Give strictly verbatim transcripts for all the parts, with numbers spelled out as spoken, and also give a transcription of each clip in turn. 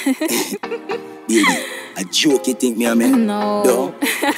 Baby, a joke you think me I mean? No. No.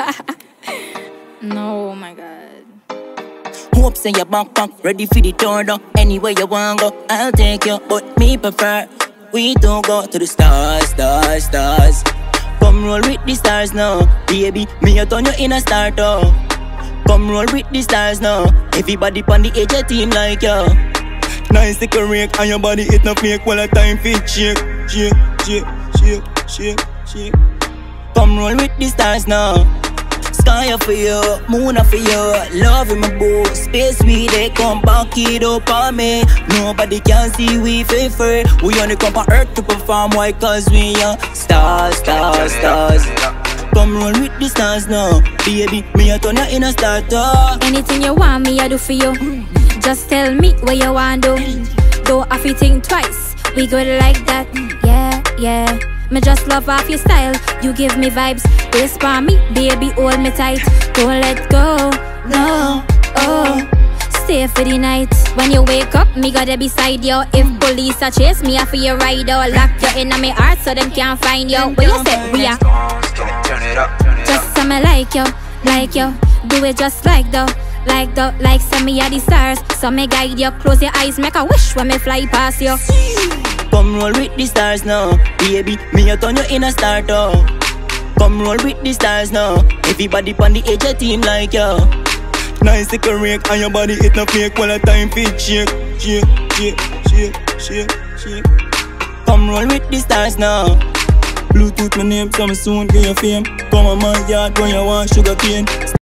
No, oh my God. Hope say your back pack ready for the tour down. Anywhere you want go, I'll take you. But me prefer we don't go to the stars, stars, stars. Come roll with the stars now, baby. Me a turn you in a star too. Come roll with the stars now. Everybody on the edge of team like you. Nice to correct and your body it no fake. While a time fit shake, shake, shake, shake, shake, shake. Come roll with the stars now. Sky for you, moon for you. Love in my boo. Space we they come back it up on me. Nobody can see we favor. We only come on earth to perform. Why? Cause we are stars, stars, stars. Come roll with the stars now. Baby, me a turn you in a star too. Anything you want me I do for you. Just tell me what you want do. Don't have to think twice. We good like that. Yeah, yeah. Me just love off your style. You give me vibes. Whisper me, baby, hold me tight. Don't let go, no, oh. Stay for the night. When you wake up, me gotta beside you. If police a chase me, I feel you ride out. Lock you in my heart so them can't find you. What you say, we are? Just some me like you, like you. Do it just like though. Like the, like some me are the stars. So me guide you, close your eyes, make a wish when me fly past you. Come roll with the stars now, baby. Me a turn you in a star too. Come roll with the stars now. Everybody on the edge of team like you. Nice to correct and your body it no fake. While a time fit shake, shake, shake, shake, shake, shake. Come roll with the stars now. Bluetooth my name, so me soon get your fame. Come on my yard when you want sugar cane.